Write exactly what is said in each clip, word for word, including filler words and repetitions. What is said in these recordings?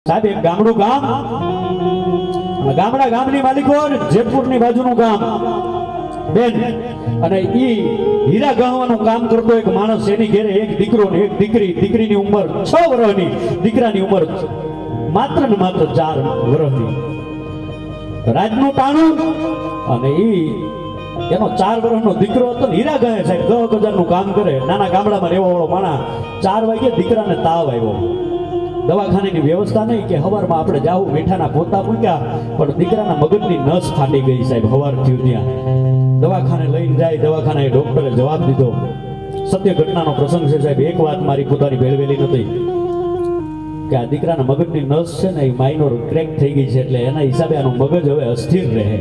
સાહેબ એક ગામડું ગામ ગામડા ગામની માલિકો જેતપુરની બાજુનું ગામ બેન અને ઈ હીરા ગહવાનું કામ કરતો એક માણસ, એની ઘરે એક દીકરો ને એક દીકરી. દીકરીની ઉંમર છ વર્ષની, દીકરાની ઉંમર માત્ર ને માત્ર ચાર વર્ષની. રાજનું ટાણું અને ઈ એનો ચાર વર્ષનો દીકરો હતો. હીરા ગહે સાહેબ દસ હજાર નું કામ કરે, નાના ગામડામાં રહેવા વાળો માણસ. ચાર વાગે દીકરાને તાવ આવ્યો. દવાખાનાની વ્યવસ્થા નહીં કે હવારમાં આપણે જાવું, મીઠાના પોતા મૂક્યા, પણ દીકરાના મગજની નસ ફાટી ગઈ સાહેબ. હવાર થયું ત્યાં દવાખાને લઈને જાય. દવાખાને ડોક્ટરે જવાબ દીધો. સત્ય ઘટનાનો પ્રસંગ છે સાહેબ. એક વાત મારી પોતાની ભેળવેલી નથી કે આ દીકરાના મગજની નસ છે ને એ માઇનોર ક્રેક થઈ ગઈ છે, એટલે એના હિસાબે આનું મગજ હવે અસ્થિર રહે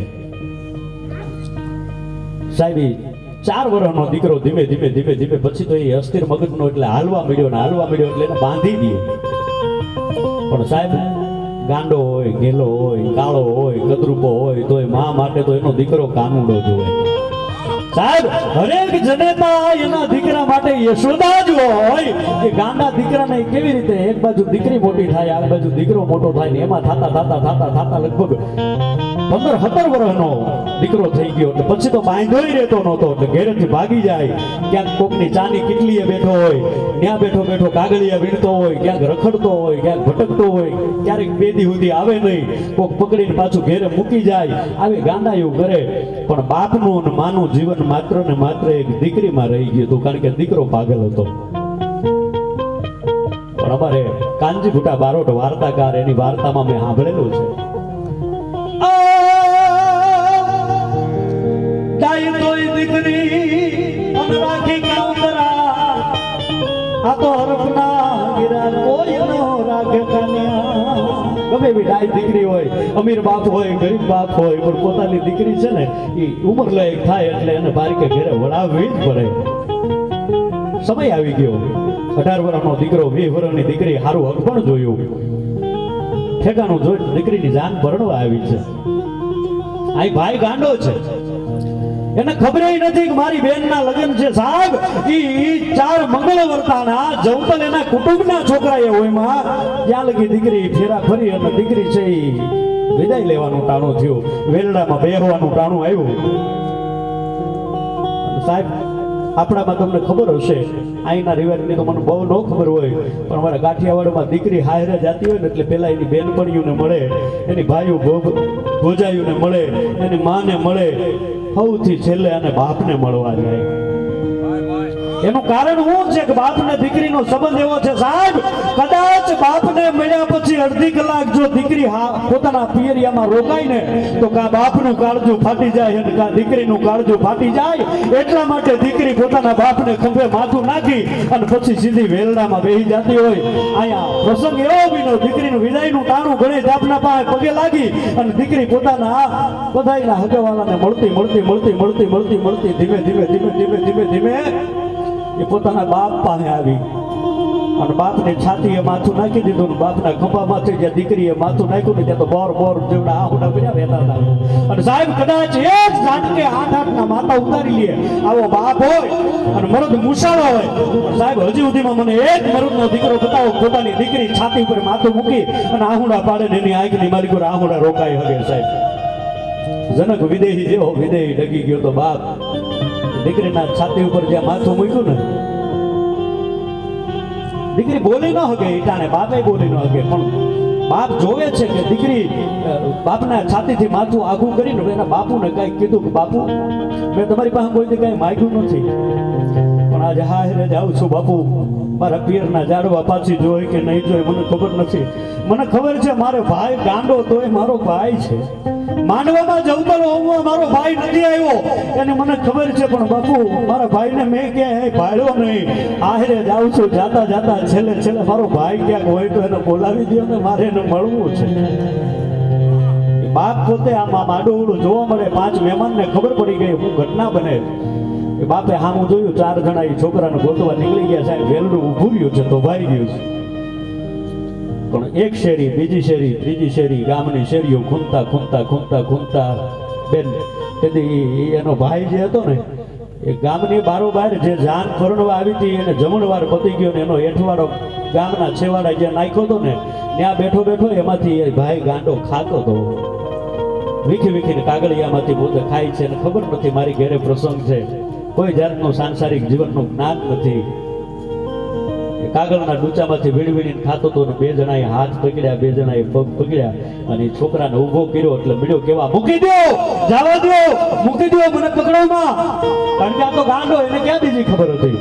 સાહેબ. ચાર વર્ષનો દીકરો ધીમે ધીમે ધીમે ધીમે પછી તો એ અસ્થિર મગજનો એટલે હાલવા મળ્યો ને હાલવા મળ્યો એટલે એને બાંધી દે. પણ સાહેબ ગાંડો હોય, ગેલો હોય, કાળો હોય, કદરૂપો હોય, તો એ મા માટે તો એનો દીકરો કાનુડો જ હોય સાહેબ. હરેક જનેતા એના દીકરા માટે યશોદા જ હોય. કે ગાંડા દીકરાને કેવી રીતે એક બાજુ દીકરી મોટી થાય, આ બાજુ દીકરો મોટો થાય ને એમાં થાતા થાતા થાતા થાતા લગભગ પંદર સત્તર વર્ષનો દીકરો થઈ ગયો. એટલે પછી તો બાંધોય રહેતો નહોતો, એટલે ઘેરેથી ભાગી જાય. ક્યાંક કોકની ચાની કેટલીએ બેઠો હોય, ત્યાં બેઠો બેઠો કાગળિયા વીણતો હોય, ક્યાંક રખડતો હોય, ક્યાંક ભટકતો હોય, ક્યારેક બે દી સુધી આવે નહીં, કોક પકડીને પાછું ઘેરે મૂકી જાય. આવી ગાંડા એવું કરે. પણ બાપનું અને માનું જીવન માત્ર ને માત્ર એક દીકરીમાં રહી ગયું હતું, કારણ કે દીકરો પાગલ હતો. પણ અમારે કાનજી ભૂટા બારોટ વાર્તાકાર, એની વાર્તામાં મેં સાંભળેલું છે. દીકરી રાખી કાઉન્ટરા આ તો હરફના ગિરા કોઈ નો રાખે કન્યા. ગમે એવી ડાય દીકરી હોય, અમીર બાપ હોય, ગરીબ બાપ હોય, પણ પોતાની દીકરી છે ને એ ઉંમર લાયક થાય એટલે એને બારીકે ઘરે વળાવવી જ પડે. સમય આવી ગયો. અઢાર વર્ષનો દીકરો, વીસ વર્ષની દીકરી સારું અગપણ જોયું, ઠેકાણું જોઈ દીકરીની જાન ભરણવા આવી છે. આ ભાઈ ગાંડો છે, એને ખબર નથી કે મારી બેનના લગ્ન છે સાહેબ. ઈ ચાર મંગળવર્તાના જવતલ એના કુટુંબના છોકરા એ હોય માં ત્યાં લગી દીકરી ફેરા ફરી અને દીકરી છે ઈ વિદાય લેવાનું ટાણું થયું, વેલડામાં બેહવાનું ટાણું આવ્યું. સાહેબ આપણામાં તમને ખબર હશે, અહીંના રિવાજની તો મને બહુ ન ખબર હોય, પણ અમારા કાઠિયાવાડમાં દીકરી હાયરે જાતી હોય ને એટલે પેલા એની બેનપણીઓને મળે, એની ભાઈઓ ભોજાઈઓને મળે, એની માને મળે, સૌથી છેલ્લે અને બાપને મળવા જાય. એનું કારણ શું છે કે બાપને દીકરીનો સંબંધ એવો છે સાહેબ, કદાચ બાપને મળ્યા પછી અડધી કલાક જો દીકરી પોતાના પિયરિયામાં રોકાય ને તો કા બાપનું કાળજું ફાટી જાય અને કા દીકરીનું કાળજું ફાટી જાય. એટલા માટે દીકરી પોતાના બાપને ખંભે માથું નાખી અને પછી સીધી વેલડામાં બેસી જતી હોય. અહીંયા પ્રસંગ એવો બીનો, દીકરીનું વિદાયનું ટાણું ગણેશ બાપના પાસે પગે લાગી અને દીકરી પોતાના બધાયના હગેવાલાને મળતી મળતી મળતી મળતી મળતી મળતી ધીમે ધીમે ધીમે ધીમે ધીમે ધીમે એ પોતાના બાપ પાસે આવી અને બાપને છાતીએ માથું નાખી દીધું. બાપના ખંભામાંથી જ્યાં દીકરીએ માથું નાખ્યું ને ત્યાં તો બોર બોર જેવડા આહુડા કર્યા રહેતા હતા. અને સાહેબ કદાચ એ જ ઝાટકે આઠ આઠના માથા ઉતારી લે આવો બાપ હોય અને મરદ મુસાળો હોય. સાહેબ હજી સુધીમાં મને એક મરદનો દીકરો બતાવો પોતાની દીકરી છાતી ઉપર માથું મૂકી અને આહુડા પાડે ને એની આંખની મારી પર આહુડા રોકાઈ હગે. સાહેબ જનક વિદેહી જેવો વિદેહી ડગી ગયો તો બાપ દીકરીના છાતી ઉપર જ્યાં માથું મૂક્યું ને, દીકરી બોલી ન હગે, ઈટાણે બાપે બોલી ન હગે, પણ બાપ જોવે છે કે દીકરી બાપના છાતીથી માથું આઘું કરીને એના બાપુને કઈ કીધું કે બાપુ મેં તમારી પાસે કોઈથી કઈ માગ્યું નથી, પણ આજે હારે જાઉં છું બાપુ, મારા પિયરના ઝાડવા પાછી જોઈ કે નહીં જોઈ મને ખબર નથી. મને ખબર છે મારો ભાઈ ગાંડો તો એ મારો ભાઈ છે, માંડવામાં જવતલ હોમમાં મારો ભાઈ નથી આવ્યો એને મને ખબર છે, પણ બાપુ મારા ભાઈને મેં ક્યાંય ભાળ્યો નહીં. આહરે જાઉં છું, જાતા જાતા છેલ્લે છેલ્લે મારો ભાઈ ક્યાંક હોય તો એને બોલાવી દો ને મારે એને મળવું છે. બાપ પોતે આમાં માડોવડું જોવા મળે, પાંચ મહેમાનને ખબર પડી ગઈ હું ઘટના બને. એ બાપે હામું જોયું, ચાર જણા એ છોકરાને ગોતવા નીકળી ગયા. સાહેબ વેલડું ઊભું રહ્યું છે તો ભાઈ ગયું છે, પણ એક શેરી, બીજી શેરી, ત્રીજી શેરી, ગામની શેરીઓ ખૂંદતા ખૂંદતા ખૂંદતા ખૂંદતા બેન તેથી એનો ભાઈ જે હતો ને એ ગામની બારોબાર જે જાન ફરણવા આવી હતી એને જમણવાર પતી ગયો ને એનો એઠવાડો ગામના છેવાડા જ્યાં નાખ્યો હતો ને ત્યાં બેઠો બેઠો એમાંથી એ ભાઈ ગાંડો ખાતો હતો. વીખી વીખીને કાગળિયામાંથી પોતે ખાય છે અને ખબર નથી મારી ઘેરે પ્રસંગ છે, કોઈ જાતનું સાંસારિક જીવનનું જ્ઞાન નથી. કાગળના ડૂચામાંથી વીણી વીણીને ખાતો હતો ને બે જણાએ હાથ પકડ્યા, બે જણાએ પગ પકડ્યા અને છોકરાને ઊભો કર્યો એટલે મળ્યો કેવા, મૂકી દો, જવા દો, મૂકી દો, મને પકડોમાં. કારણ કે આ તો ગાંડો, એને ક્યાં બીજી ખબર હતી.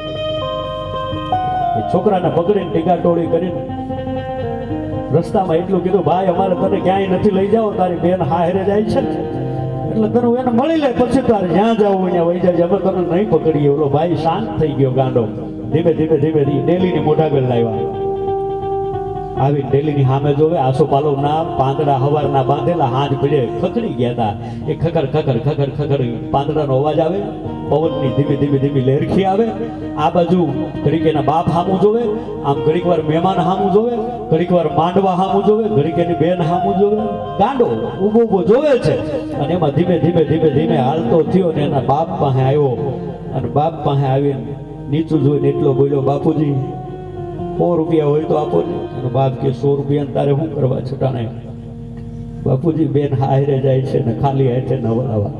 એ છોકરાને પકડીને ટીકાટોળી કરીને રસ્તામાં એટલું કીધું, ભાઈ અમારે તને ક્યાંય નથી લઈ જાવ, તારી બેન હારે જાય છે એટલે તને એને મળી લે, પછી તારે જ્યાં જવું અહીંયા વહી જાય, અમે તને નહીં પકડીએ. ઓલો ભાઈ શાંત થઈ ગયો ગાંડો. ધીમે ધીમે ધીમે ડેલીની મોઢાગળ લાવ્યા. આવી ડેલીની સામે જોવે, આસોપાલો ના પાંદડા હવારના બાંધેલા હાથ પીડે ખખડી ગયા હતા. એ ખખર ખખર ખખર ખખર પાંદડાનો અવાજ આવે, પવનની ધીમે ધીમે ધીમે લહેરખી આવે. આ બાજુ ઘડીક એના બાપ હામું જોવે, આમ ઘડીક વાર મહેમાન હામું જોવે, ઘડીક વાર માંડવા હામું જોવે, ઘડીક એની બેન હામું જોવે. ગાંડો ઊભો ઊભો જોવે છે અને એમાં ધીમે ધીમે ધીમે ધીમે હાલતો થયો ને એના બાપ પાસે આવ્યો. અને બાપ પાસે આવીને નીચું જોઈને એટલો બોલ્યો, બાપુજી સો રૂપિયા હોય તો આપો ને. એનો બાપ કે સો રૂપિયા તારે શું કરવા છટાણે? બાપુજી બેન હારે જાય છે ને ખાલી હાથે ન વળાવા.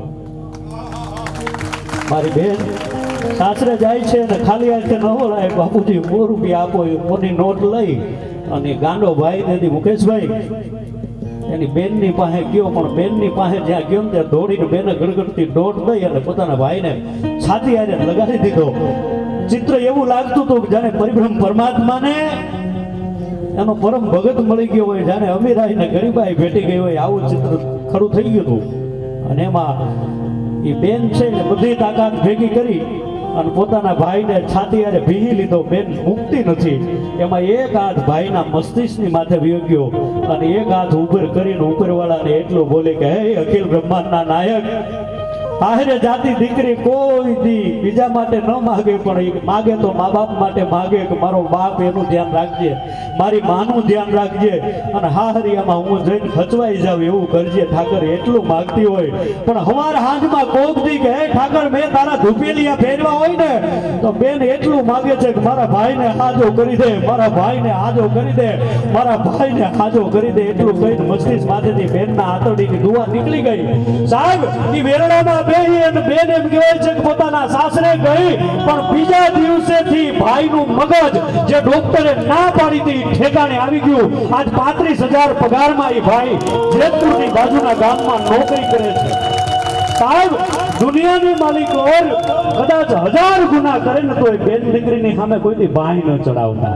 મારી બેન સાસરે જાય છે ને ખાલી હાથે ન વળાય, બાપુજી સો રૂપિયા આપો. મોની નોટ લઈ અને ગાંડો ભાઈ નથી મુકેશભાઈ એની બેનની પાસે ગયો, પણ બેનની પાસે જ્યાં ગયો ને ત્યાં દોડીને બેને ગડગડતી દોડ દઈ અને પોતાના ભાઈને છાતી હારે લગાડી દીધો. ચિત્ર એવું લાગતું હતું કે જાણે પરિબ્રહ્મ પરમાત્માને એનો પરમ ભગત મળી ગયો હોય, જાણે અમીરાઈ ને ગરીબાઈ ભેટી ગઈ હોય, આવું ચિત્ર ખરું થઈ ગયું હતું. અને એમાં એ બેન છે ને બધી તાકાત ભેગી કરી અને પોતાના ભાઈને છાતી હારે ભીહી લીધો. બેન મુક્તિ નથી. એમાં એક હાથ ભાઈના મસ્તિષ્કની માથે વયો ગયો અને એક હાથ ઉપર કરીને ઉપરવાળાને એટલું બોલે કે હે અખિલ બ્રહ્માંડના નાયક, આહરે જાતિ દીકરી કોઈ દી બીજા માટે ન માગે, પણ માગે તો મા બાપ માટે માગે કે મારો બાપ એનું ધ્યાન રાખજે, મારી માનું ધ્યાન રાખજે અને હાહરિયામાં હું જઈને ખચવાઈ જાઉં એવું કરજે. ઠાકર એટલું માગતી હોય, પણ હવાર હાંજમાં કોક દી કે હે ઠાકર મેં તારા ધૂપેલિયા ફેરવા હોય ને તો બેન એટલું માગે છે કે મારા ભાઈને હાજો કરી દે, મારા ભાઈને હાજો કરી દે, મારા ભાઈને હાજો કરી દે. એટલું કહીને મસ્તિષ્ક માથેથી બેનના આંતરડીની દુઆ નીકળી ગઈ. સાહેબ એ વેરડામાં બેન એમ કહેવાય છે કે પોતાના સાસરે ગઈ, પણ બીજા દિવસેથી ભાઈનું મગજ જે ડોક્ટરે ના પાડી હતી ઠેકાણે આવી ગયું. આજ પાંત્રીસ હજાર પગારમાં એ ભાઈ જેતપુરની બાજુના ગામમાં નોકરી કરે છે. સાહેબ દુનિયાની માલિક ઓર કદાચ હજાર ગુના કરે ને તો એ બેન દીકરીની સામે કોઈથી ભાઈ ન ચડાવતા.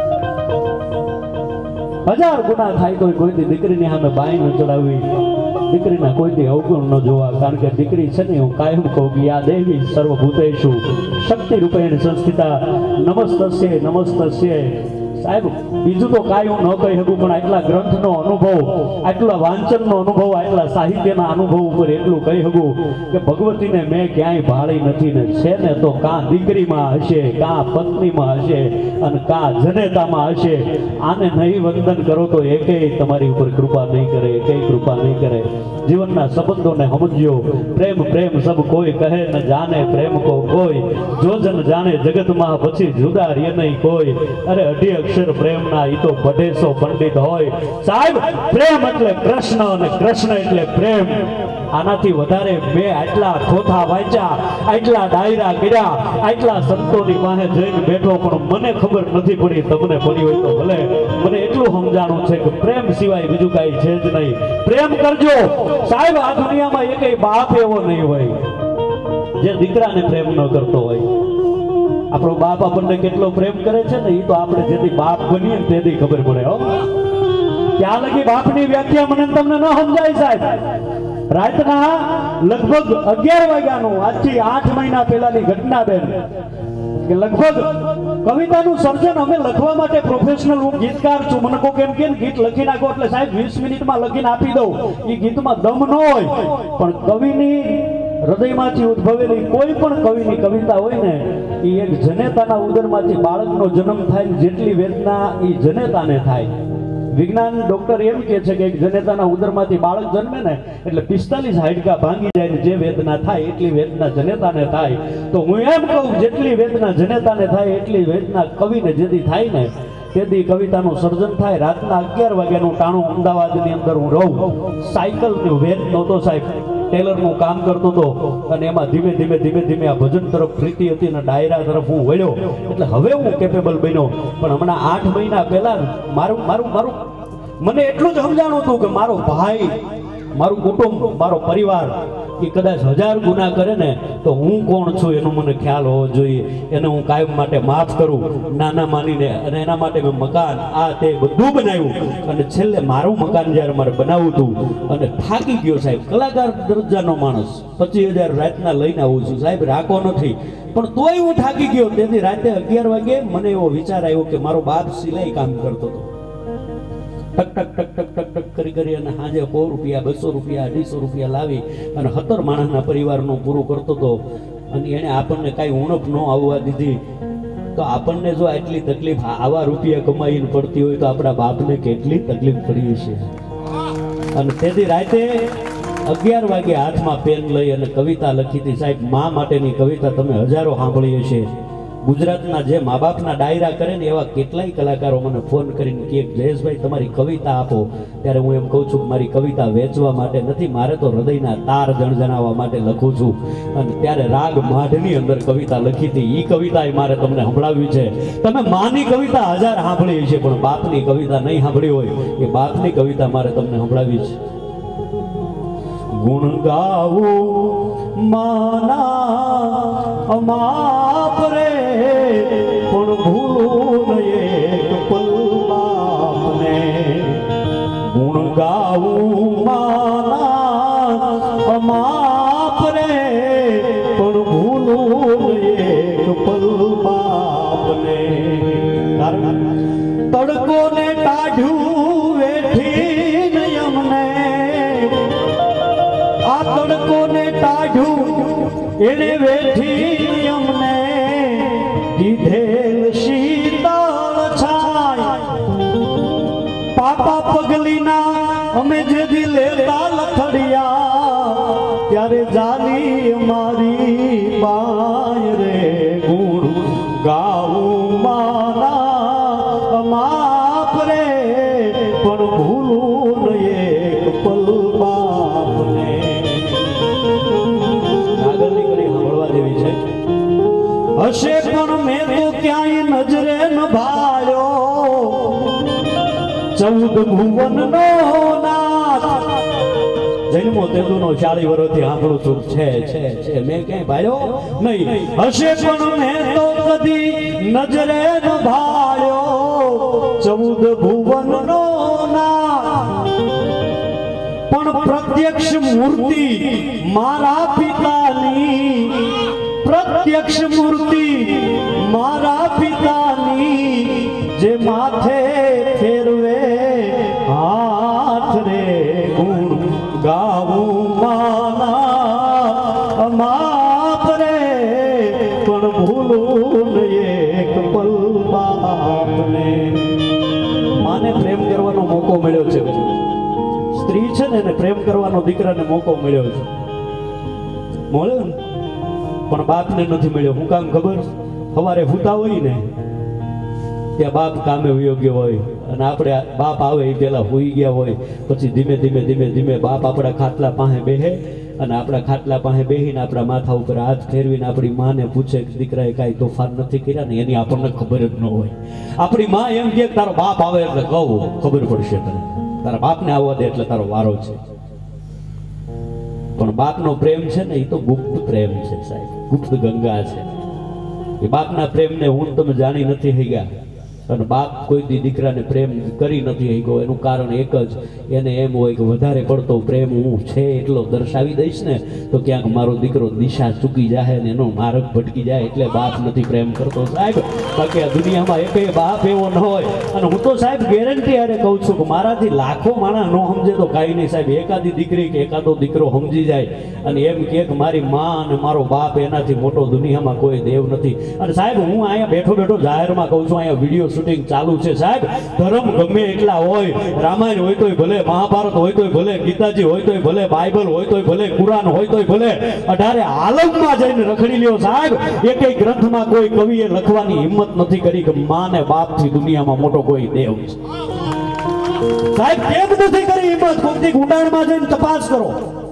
હજાર ગુના થાય તો કોઈથી દીકરીની સામે ભાઈ ન ચડાવવી, દીકરીના કોઈથી અવગુણ ન જોવા. કારણ કે દીકરી છે ને હું કાયમ કહું કે આ દેવી સર્વભૂતેષુ શક્તિ રૂપેણ સંસ્થિતા નમસ્તસ્ય નમસ્તસ્ય. સાહેબ બીજું તો કાંઈ હું ન કહી શકું, પણ આટલા ગ્રંથનો અનુભવ, આટલા વાંચનનો અનુભવ, આટલા સાહિત્યના અનુભવ ઉપર એટલું કહી શકું કે ભગવતીને મેં ક્યાંય ભાળી નથી ને છે ને તો કાં દીકરીમાં હશે, કાં પત્નીમાં હશે અને કાં જનેતામાં હશે. આને નહીં વંદન કરો તો એકેય તમારી ઉપર કૃપા નહીં કરે, એકેય કૃપા નહીં કરે. જીવનના સંબંધોને સમજ્યો. પ્રેમ પ્રેમ સબ કોઈ કહે ન જાણે પ્રેમ કો કોઈ, જો જન જાણે જગતમાં પછી જુદા રે નહીં કોઈ. અરે અઢી અક્ષર પ્રેમના ઈ તો બઢેસો પંડિત હોય. સાહેબ પ્રેમ એટલે કૃષ્ણ અને કૃષ્ણ એટલે પ્રેમ. આનાથી વધારે મેં આટલા થોથા વાંચ્યા, આટલા ડાયરા કર્યા, આટલા સંતોની પાસે જઈને બેઠો, પણ મને ખબર નથી પડી. તમને પડી હોય તો ભલે. મને એટલું સમજાણું છે કે પ્રેમ સિવાય બીજું કાંઈ છે જ નહીં. પ્રેમ કરજો. સાહેબ આ દુનિયામાં એકેય બાપ એવો નહીં હોય જે દીકરાને પ્રેમ ન કરતો હોય. આપણો બાપ આપણને કેટલો પ્રેમ કરે છે ને એ તો આપણે જેથી બાપ બનીએ ને તેથી ખબર પડે. હો ત્યાં લગી બાપની વ્યાખ્યા મને તમને ન સમજાય. સાહેબ રાતના લગભગ અગિયાર વાગ્યાનું આજથી આઠ મહિના પહેલાની ઘટના બેન કે લગભગ કવિતાનું સર્જન અમે લખવા માટે પ્રોફેશનલ હું ગીતકાર છું. મને કોઈ કેમ કે ગીત લખી નાખો એટલે સાહેબ વીસ મિનિટમાં લખીને આપી દઉં. એ ગીતમાં દમ ન હોય, પણ કવિની હૃદયમાંથી ઉદ્ભવેલી કોઈ પણ કવિની કવિતા હોય ને એ એક જનેતાના ઉદરમાંથી બાળકનો જન્મ થાય, જેટલી વેદના એ જનેતાને થાય. વિજ્ઞાન ડોક્ટર એમ કહે છે કે એક જનેતાના ઉદરમાંથી બાળક જન્મે ને એટલે પિસ્તાલીસ હાડકા ભાંગી જાય ને જે વેદના થાય એટલી વેદના જનેતાને થાય. તો હું એમ કહું જેટલી વેદના જનેતાને થાય એટલી વેદના કવિને જેથી થાય ને તેથી કવિતાનું સર્જન થાય. રાતના અગિયાર વાગ્યાનું ટાણું અમદાવાદની અંદર હું રહું. સાયકલનું વેચ નહોતો સાહેબ, ટેલરનું કામ કરતો હતો અને એમાં ધીમે ધીમે ધીમે ધીમે આ ભજન તરફ પ્રીતિ હતી અને ડાયરા તરફ હું વળ્યો. એટલે હવે હું કેપેબલ બન્યો. પણ હમણાં આઠ મહિના પહેલા મારું મારું મારું મને એટલું જ સમજાણું હતું કે મારો ભાઈ, મારું કુટુંબ, મારો પરિવાર એ કદાચ હજાર ગુના કરે ને તો હું કોણ છું એનો મને ખ્યાલ હોવો જોઈએ. એને હું કાયમ માટે માફ કરું નાના માનીને. અને એના માટે મેં મકાન આ તે બધું બનાવ્યું. અને છેલ્લે મારું મકાન જ્યારે મારે બનાવવું હતું અને થાકી ગયો સાહેબ, કલાકાર દરજ્જાનો માણસ, પચીસ હજાર રાતના લઈને આવું છું સાહેબ, રાખો નથી, પણ તોય હું થાકી ગયો. તેથી રાતે અગિયાર વાગે મને એવો વિચાર આવ્યો કે મારો બાપ સિલાઈ કામ કરતો હતો. ટક ટક ટક ટક ટક ટક કરી કરી અને સાંજે સો રૂપિયા, બસો રૂપિયા, અઢીસો રૂપિયા લાવી અને સત્તર માણસના પરિવારનું પૂરું કરતો હતો. અને એને આપણને કાંઈ ઉણપ ન આવવા દીધી. તો આપણને જો આટલી તકલીફ આવા રૂપિયા કમાઈને પડતી હોય તો આપણા બાપને કેટલી તકલીફ પડી છે. અને તેથી રાતે અગિયાર વાગે હાથમાં પેન લઈ અને કવિતા લખી હતી સાહેબ. મા માટેની કવિતા તમે હજારો સાંભળી હશે. ગુજરાતના જે મા બાપના ડાયરા કરે ને એવા કેટલાય કલાકારો મને ફોન કરીને કહે જયેશભાઈ તમારી કવિતા આપો. ત્યારે હું એમ કહું છું કે મારી કવિતા વેચવા માટે નથી, મારે તો હૃદયના તાર જણજણાવવા માટે લખું છું. અને ત્યારે રાગ માઢની અંદર કવિતા લખી હતી. એ કવિતા મારે તમને સંભળાવી છે. તમે માની કવિતા હજાર સાંભળી છે પણ બાપની કવિતા નહીં સાંભળી હોય એ બાપની કવિતા મારે તમને સંભળાવી છે. ગુણ ગાવું માના માપ રે પણ ભૂલું એક પલ બાપને. ગુણ ગાવું માના માપ રે પણ ભૂલું એક પલ બાપને. તડકો ને કાઢ્યું વેઠી નયમને, આ તડકો ને કાઢ્યું એને વેઠી અમને દીધેલ શીતળ છાય. પાપા પગલીના અમે જે દી લેતા લથડિયા ત્યારે જાલી મારી બાય રે. ગુણ ગાવું માના માપ રે પણ ભૂલું એક પલ બાપને. હશે પણ મેં તો ક્યાંય નજરે ન ભાળ્યો ચૌદ ભુવન નો નાથ. જન્મો તેદુનો ચાળી વર્ષથી સાંભળું છું છે છે છે મેં ક્યાંય ભાળ્યો નહીં. હશે પણ મેં તો કદી નજરે ન ભાળ્યો ચૌદ ભુવન નો નાથ. પણ પ્રત્યક્ષ મૂર્તિ મારા પિતાની, પ્રત્યક્ષ મૂર્તિ મારા પિતાની જે માથે ફેરવે હાથ રે. ગુણ ગાવું માના માપ રે પણ ભૂલું એક પલ બાપને. માને પ્રેમ કરવાનો મોકો મળ્યો છે. સ્ત્રી છે ને એને પ્રેમ કરવાનો દીકરાને મોકો મળ્યો છે, મળ્યો ને, પણ બાપને નથી મળ્યો. હું કામ ખબર? સવારે હુતા હોય ને ત્યાં બાપ કામે યોગ્ય હોય અને આપણે બાપ આવે એ પેલા હુઈ ગયા હોય. પછી ધીમે ધીમે ધીમે ધીમે બાપ આપણા ખાટલા પાસે બેહે અને આપણા ખાટલા પાસે બેહીને આપણા માથા ઉપર હાથ ફેરવીને આપણી માને પૂછે કે દીકરાએ કાંઈ તોફાન નથી કર્યા ને? એની આપણને ખબર જ ન હોય. આપણી માં એમ કે તારો બાપ આવે એટલે કહું ખબર પડશે તને, તારા બાપને આવવા દે એટલે તારો વારો છે. પણ બાપનો પ્રેમ છે ને એ તો ગુપ્ત પ્રેમ છે સાહેબ, ગુપ્ત ગંગા છે. એ બાપના પ્રેમને હું તમે જાણી નથી થઈ ગયા. અને બાપ કોઈ દી દીકરાને પ્રેમ કરી નથી શક્યો. એનું કારણ એક જ, એને એમ હોય કે વધારે પડતો પ્રેમ હું છે એટલો દર્શાવી દઈશ ને તો ક્યાંક મારો દીકરો દિશા ચૂકી જાય ને એનો માર્ગ ભટકી જાય, એટલે બાપ નથી પ્રેમ કરતો સાહેબ. બાકી આ દુનિયામાં એકેય બાપ એવો ન હોય. અને હું તો સાહેબ ગેરંટી હારે કહું છું કે મારાથી લાખો માણસ ન સમજે તો કાંઈ નહીં સાહેબ, એકાદી દીકરી કે એકાદો દીકરો સમજી જાય અને એમ કે મારી માં અને મારો બાપ એનાથી મોટો દુનિયામાં કોઈ દેવ નથી. અને સાહેબ હું અહીંયા બેઠો બેઠો જાહેરમાં કહું છું, અહીંયા વિડીયો શૂટિંગ ચાલુ છે સાહેબ. ધર્મ ગમે એટલા હોય, રામાયણ હોય તોય ભલે, મહાભારત હોય તોય ભલે, ગીતાજી હોય તોય ભલે, બાઇબલ હોય તોય ભલે, કુરાન હોય તોય ભલે, અઢારે આલમમાં જઈને રખડી લ્યો સાહેબ. એકેય ગ્રંથમાં કોઈ કવિએ લખવાની હિંમત નથી કરી કે માં ને બાપથી દુનિયામાં મોટો કોઈ દેવ છે સાહેબ. કેમ નથી કરી હિંમત? કોઈક ઊંડાણમાં જઈને તપાસ કરો.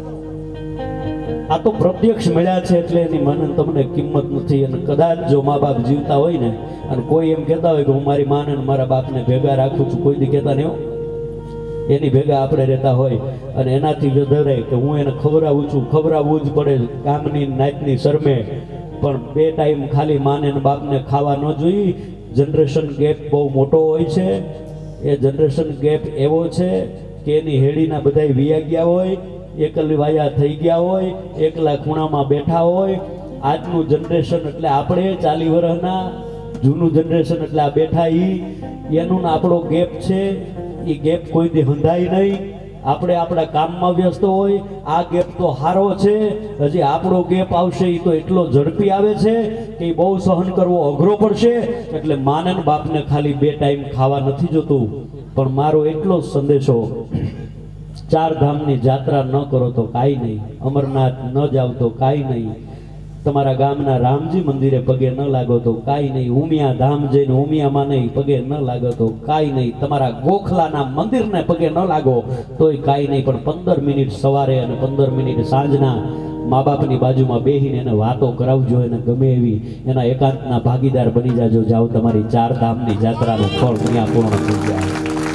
આ તો પ્રત્યક્ષ મળ્યા છે એટલે એની મને તમને કિંમત નથી. અને કદાચ જો મા બાપ જીવતા હોય ને અને કોઈ એમ કહેતા હોય કે હું મારી માને અને મારા બાપને ભેગા રાખું છું, કોઈ દી કહેતા નહીં. એની ભેગા આપણે રહેતા હોય અને એનાથી વધારે કે હું એને ખવડાવું છું, ખવડાવવું જ પડે કામની નાતની શરમે, પણ બે ટાઈમ ખાલી માને અને બાપને ખાવા ન જોઈએ. જનરેશન ગેપ બહુ મોટો હોય છે. એ જનરેશન ગેપ એવો છે કે એની હેડીના બધા વિયા ગયા હોય, એકલી વાયા થઈ ગયા હોય, એકલા ખૂણામાં બેઠા હોય. આજનું જનરેશન એટલે આપણે ચાલી વર્ષના, જૂનું જનરેશન એટલે આ બેઠા ઈ, એનું આપણો ગેપ છે. એ ગેપ કોઈ દી હંધાય નહીં. આપણે આપણા કામમાં વ્યસ્ત હોય. આ ગેપ તો હારો છે. હજી આપણો ગેપ આવશે એ તો એટલો ઝડપી આવે છે કે બહુ સહન કરવો અઘરો પડશે. એટલે માને ને બાપને ખાલી બે ટાઈમ ખાવા નથી જોતું. પણ મારો એટલો જ સંદેશો, ચાર ધામની જાત્રા ન કરો તો કાંઈ નહીં, અમરનાથ ન જાવ તો કાંઈ નહીં, તમારા ગામના રામજી મંદિરે પગે ન લાગો તો કાંઈ નહીં, ઉમિયા ધામ જઈને ઉમિયામાં નહીં પગે ન લાગો તો કાંઈ નહીં, તમારા ગોખલાના મંદિરને પગે ન લાગો તોય કાંઈ નહીં, પણ પંદર મિનિટ સવારે અને પંદર મિનિટ સાંજના મા બાપની બાજુમાં બેસીને એને વાતો કરાવજો. એને ગમે એવી એના એકાંતના ભાગીદાર બની જાજો. જાઓ તમારી ચાર ધામની જાત્રાનું ફળ ત્યાં પૂર્ણ થઈ જાય.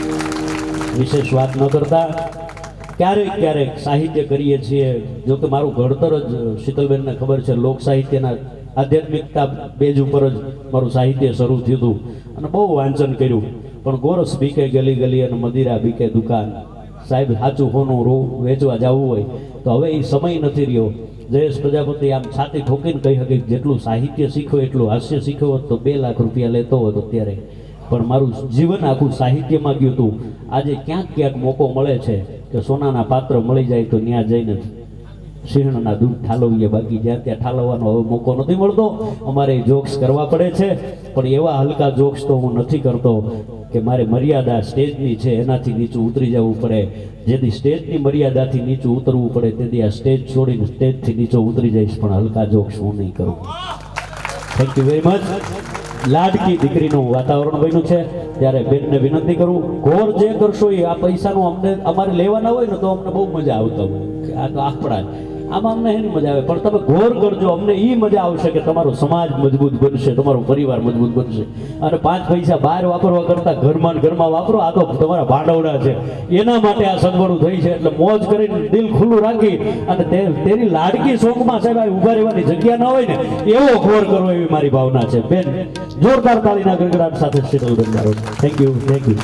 વિશેષ વાત ન કરતા ક્યારેક ક્યારેક સાહિત્ય કરીએ છીએ. જો કે મારું ઘડતર જ શીતલબેનને ખબર છે, લોક સાહિત્યના આધ્યાત્મિકતા બેજ ઉપર જ મારું સાહિત્ય શરૂ થયું હતું અને બહુ વાંચન કર્યું. પણ ગોરસ બીકે ગલી ગલી અને મદિરા બીકે દુકાન. સાહેબ સાચું હોનું રો વેચવા જવું હોય તો હવે એ સમય નથી રહ્યો. જયેશ પ્રજાપતિ આમ છાતી ઠોકીને કહી શકે જેટલું સાહિત્ય શીખ્યો એટલું હાસ્ય શીખ્યો હોત તો બે લાખ રૂપિયા લેતો હોત અત્યારે. પણ મારું જીવન આખું સાહિત્યમાં ગયું હતું. આજે ક્યાંક ક્યાંક મોકો મળે છે કે સોનાના પાત્ર મળી જાય તો ત્યાં જઈને સિંહણના દૂધ ઠાલવીએ, બાકી જ્યાં ત્યાં ઠાલવવાનો હવે મોકો નથી મળતો. અમારે જોક્સ કરવા પડે છે, પણ એવા હલકા જોક્સ તો હું નથી કરતો કે મારે મર્યાદા સ્ટેજની છે એનાથી નીચું ઉતરી જવું પડે. જેથી સ્ટેજની મર્યાદાથી નીચું ઉતરવું પડે તેથી આ સ્ટેજ છોડીને સ્ટેજથી નીચે ઉતરી જઈશ, પણ હલકા જોક્સ હું નહીં કરું. Thank you very much. લાડકી દીકરીનું વાતાવરણ બન્યું છે ત્યારે બેનને વિનંતી કરું, ઘોર જે કરશો એ આ પૈસાનું અમને અમારે લેવાના હોય ને તો અમને બહુ મજા આવતા હોય કે આ તો આખપડા આમાં અમને એની મજા આવે. પણ તમે ઘોર કરજો, અમને એ મજા આવશે કે તમારો સમાજ મજબૂત બનશે, તમારો પરિવાર મજબૂત બનશે. અને પાંચ પૈસા બહાર વાપરવા કરતા ઘરમાં ઘરમાં વાપરો. આ તો તમારા ભાંડવડા છે, એના માટે આ સગવડું થઈ છે. એટલે મોજ કરીને દિલ ખુલ્લું રાખી અને તેની લાડકી શોખમાં સાહેબ ઉભા રહેવાની જગ્યા ન હોય ને એવો ઘોર કરવો એવી મારી ભાવના છે. બેન જોરદાર તાળીના ગડગડાટ સાથે શીતલબેન મારો થેન્ક યુ થેન્ક યુ.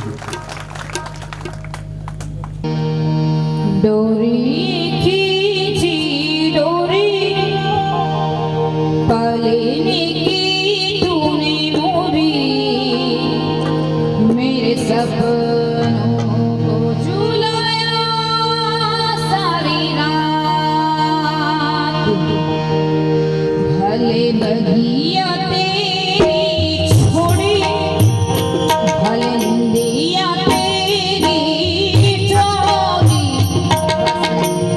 डोरी खींची डोरी पालेने की तूने मोरी मेरे सपनों को झुलाया सारी रात भले बगिया तेरी छोड़ी भले नदिया तेरी जोगी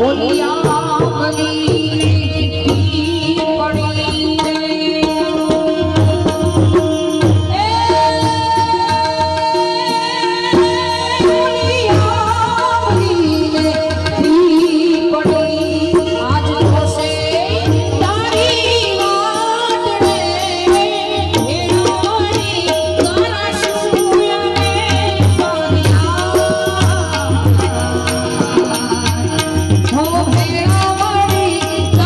Oh,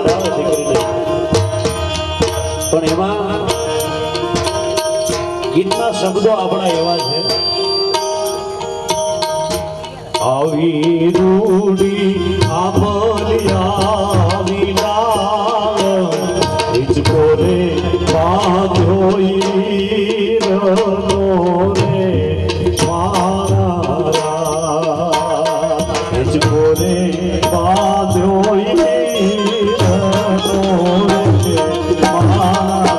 ભાવે દીકરીને, પણ એમાં ગીતના શબ્દો આપણા એવા છે, આવી રૂડી આમલિયા વિના ઇચકો રે બાંધ્યો ઈરનો રે મારા ઇચકો રે બાંધ્યો ઈરનો રે મારા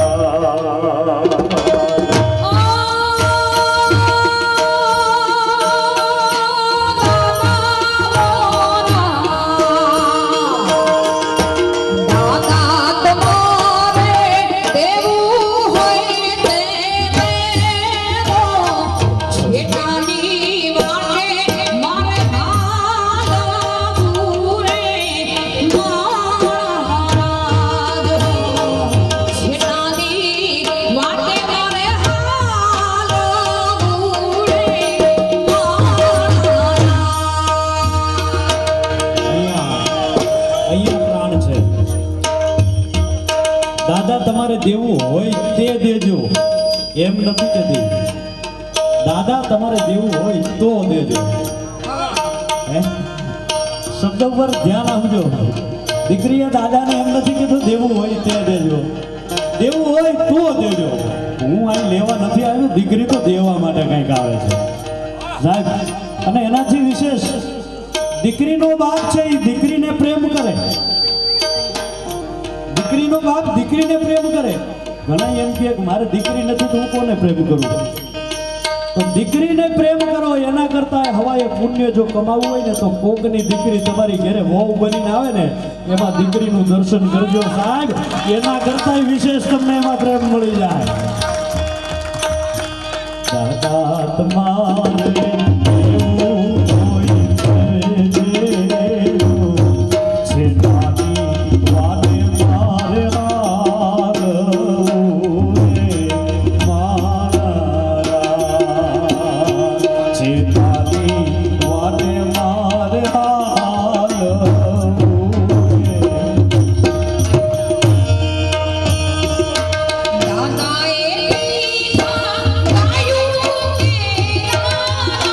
દેવું હોય તે દેજો, એમ નથી કહેતી. દાદા તમારે દેવું હોય તો દેજો. હે શબ્દ પર ધ્યાન આપજો. દીકરીએ દાદાને એમ નથી કીધું દેવું હોય તે દેજો, દેવું હોય તો દેજો. હું અહીં લેવા નથી આવ્યો, દીકરી તો દેવા માટે કંઈક આવે છે સાહેબ. અને એનાથી વિશેષ દીકરીનો બાપ છે એ દીકરીને પ્રેમ કરે, દીકરીનો બાપ દીકરીને પ્રેમ કરે. ઘણા એમ કહે કે મારે દીકરી નથી તો હું કોને પ્રેમ કરું? તો દીકરીને પ્રેમ કરો એના કરતા હવાએ પુણ્ય જો કમાવવું હોય ને તો કોકની દીકરી તમારી ઘરે વહુ બનીને આવે ને એમાં દીકરીનું દર્શન કરજો સાહેબ. એના કરતા વિશેષ તમને એમાં પ્રેમ મળી જાય. દાદા તમારે દાદાએ પીઠા ગાયું કે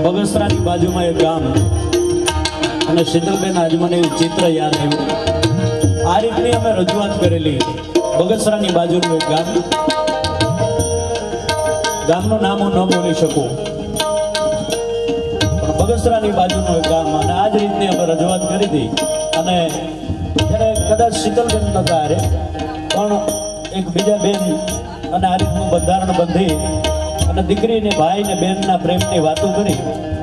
બગસરાની બાજુમાં એક ગામ અને શીતલબેન આજ મને એવું ચિત્ર યાદ આવ્યું. આ રીતની અમે રજૂઆત કરેલી. બગસરાની બાજુનું એક ગામ, ગામનું નામ હું ન બોલી શકું, પણ બગસરાની બાજુનું એક ગામ, અને આ જ રીતની અમે રજૂઆત કરી હતી. અને ત્યારે કદાચ શીતલબેન નતા હારે, પણ એક બીજા બેન અને આ રીતનું બંધારણ બંધી અને દીકરીને ભાઈ ને બેનના પ્રેમની વાતો કરી.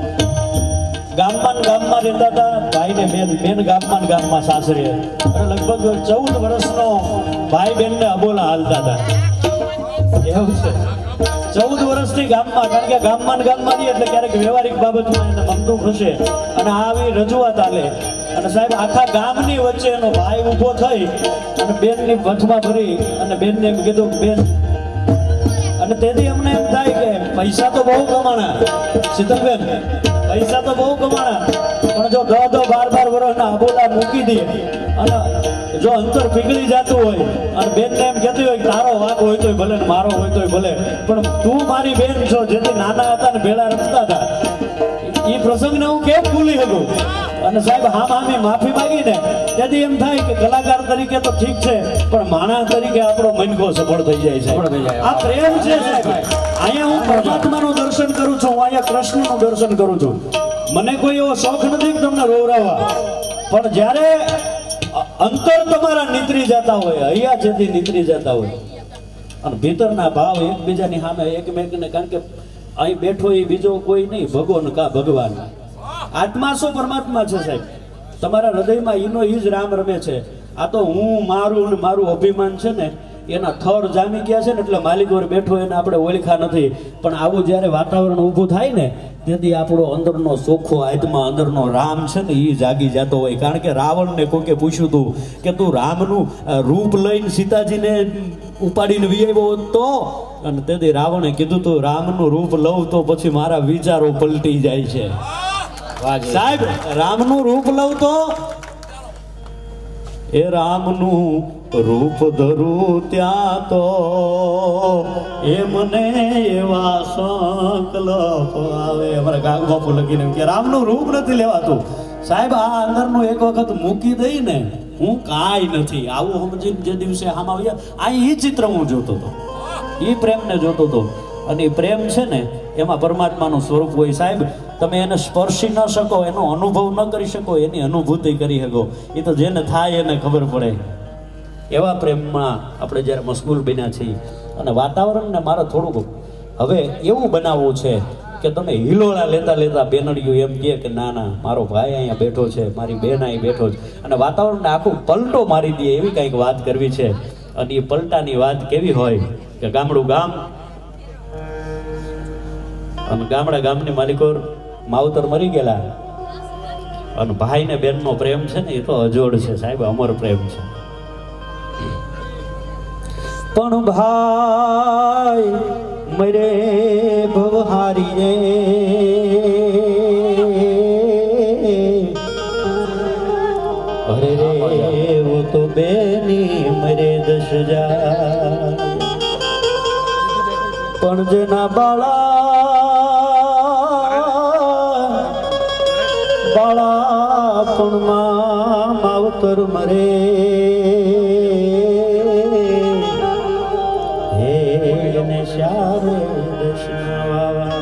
ગામમાં ને ગામમાં રહેતા હતા ભાઈ ને બેન, બેન ગામમાં ને ગામમાં સાસરે, અને લગભગ ચૌદ વર્ષનો ભાઈ બેન ને અબોલા હાલતા હતા. એવું છે, ચૌદ વર્ષથી ગામમાં, કારણ કે ગામમાં ને ગામમાં નહીં એટલે ક્યારેક વ્યવહારિક બાબતમાં એને મનતું ખસે અને આવી રજૂઆત હાલે. અને સાહેબ આખા ગામની વચ્ચે એનો ભાઈ ઊભો થઈ અને બેનની વચમાં ભરી અને બેનને એમ કીધું, બેન, અને તેથી અમને એમ થાય કે પૈસા તો બહુ કમાણા શીતલબેન, પૈસા તો બહુ કમાણા, પણ જો દસ દસ બાર બાર વર્ષના અબોલા મૂકી દે અને જો અંતર પીગળી જતું હોય અને બેનને એમ કહેતી હોય કે તારો વાંક હોય તોય ભલે ને મારો હોય તોય ભલે, પણ તું મારી બેન છો, જેથી નાના હતા ને ભેળા રમતા હતા, એ પ્રસંગને હું કેમ ભૂલી શકું? અને સાહેબ હામ હામી માફી માંગીને તેથી એમ થાય કે કલાકાર તરીકે તો ઠીક છે, પણ માણસ તરીકે આપણો મનકો સફળ થઈ જાય છે. આ પ્રેમ છે સાહેબ. અહીંયા હું પરમાત્માનું દર્શન કરું છું, હું અહીંયા કૃષ્ણનું દર્શન કરું છું. મને કોઈ એવો શોખ નથી કે તમને રોવરાવા, પણ જ્યારે અંતર તમારા નીતરી જતા હોય, અહીંયા જેથી નીતરી જતા હોય અને ભીતરના ભાવ એકબીજાની સામે એકમેકને, કારણ કે અહીં બેઠો એ બીજો કોઈ નહીં, ભગવાન કા ભગવાન, આત્મા શું પરમાત્મા છે સાહેબ. તમારા હૃદયમાં ઈનો ઈ જ રામ રમે છે. આ તો હું મારું ને મારું અભિમાન છે ને એના થર જામી ગયા છે ને એટલે માલિક વર બેઠો એને આપણે ઓળખા નથી. પણ આવું જ્યારે વાતાવરણ ઊભું થાય ને તેથી આપણો અંદરનો ચોખ્ખો આત્મા, અંદરનો રામ છે ને એ જાગી જતો હોય. કારણ કે રાવણને કોકે પૂછ્યું હતું કે તું રામનું રૂપ લઈને સીતાજીને ઉપાડીને વિયાવ્યો તો, અને તેથી રાવણે કીધું તું રામનું રૂપ લઉં તો પછી મારા વિચારો પલટી જાય છે. સાહેબ રામનું રૂપ લઉં તો એ રામનું રૂપ ધરું ત્યાં તો એ મને એવા સંકલ્પ આવે. અમારા ગામ બાપુ લખીને કે રામનું રૂપ નથી લેવાતું. સાહેબ આ અંદરનું એક વખત મૂકી દઈ ને, હું કાંઈ નથી આવું સમજીને જે દિવસે આમ આવ્યા, આ એ ચિત્ર હું જોતો હતો, એ પ્રેમને જોતો હતો. અને એ પ્રેમ છે ને એમાં પરમાત્માનું સ્વરૂપ હોય. સાહેબ તમે એને સ્પર્શી ન શકો, એનો અનુભવ ન કરી શકો, એની અનુભૂતિ કરી શકો, એ તો જેને થાય એને ખબર પડે. એવા પ્રેમમાં આપણે જ્યારે મશગુલ બન્યા છીએ. અને વાતાવરણને મારે થોડુંક હવે એવું બનાવવું છે કે તમે હિલોળા લેતા લેતા બેનડિયું એમ કહે કે ના ના મારો ભાઈ અહીંયા બેઠો છે, મારી બેન અહીં બેઠો છે, અને વાતાવરણને આખું પલટો મારી દે એવી કંઈક વાત કરવી છે. અને એ પલટાની વાત કેવી હોય કે ગામડું ગામ અને ગામડા ગામની માલિકો માવતર મરી ગયેલા અને ભાઈ ને બેન નો પ્રેમ છે ને એ તો અજોડ છે સાહેબ, અમર પ્રેમ છે. પણ ભાઈ મરે ભવહારી રે અરે રે વો તો બેની મરે દસ હજાર, પણ જેના બાળા બાળાપણમાં માવતર મરે હે શ્યારે દર્શનવાવા.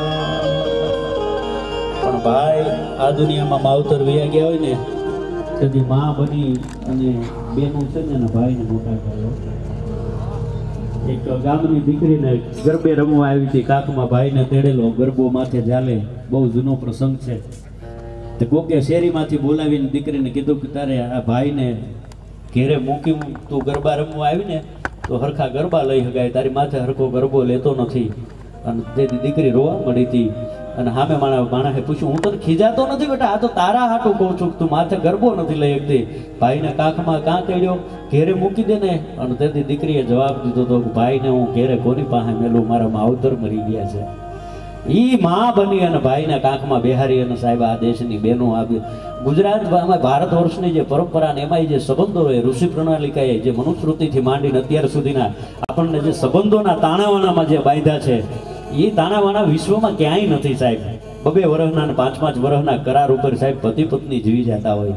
પણ ભાઈ આ દુનિયામાં માવતર વયા ગયા હોય ને તેથી માં બની અને બેનું છે ને એના ભાઈને મોટા કર્યો. એક ગામની દીકરીને ગરબે રમવા આવી હતી, કાકમાં ભાઈને તેડેલો, ગરબો માથે ઝાલે, બહુ જૂનો પ્રસંગ છે. તો કોકે શેરીમાંથી બોલાવીને દીકરીને કીધું કે તારે આ ભાઈને ઘેરે મૂકી તું ગરબા રમવા આવીને તો હરખા ગરબા લઈ શકાય, તારી માથે હરખો ગરબો લેતો નથી. અને તેથી દીકરી રોવા મળી હતી. અને સામે માણા માણસે પૂછ્યું, હું તને ખીજાતો નથી બેટા, આ તો તારા હાટું કહું છું, તું માથે ગરબો નથી લઈ શકતી, ભાઈને કાંખમાં કાં તેડ્યો, ઘેરે મૂકી દે ને. અને તેથી દીકરીએ જવાબ દીધો હતો કે ભાઈને હું ઘેરે કોની પાસે મેલું, મારા માવતર મરી ગયા છે. ઈ માં બની અને ભાઈના કાંખમાં બેહારી. અને સાહેબ આ દેશની બહેનો આવી ગુજરાત ભારત વર્ષની જે પરંપરા ને એમાં જે સંબંધો હોય, ઋષિ પ્રણાલિકાએ જે મનુસ્મૃતિથી માંડીને અત્યાર સુધીના આપણને જે સંબંધોના તાણાવાણામાં જે બાંધ્યા છે એ તાણાવાણા વિશ્વમાં ક્યાંય નથી સાહેબ. બબે વર્ષના ને પાંચ પાંચ વર્ષના કરાર ઉપર સાહેબ પતિ પત્ની જીવી જતા હોય.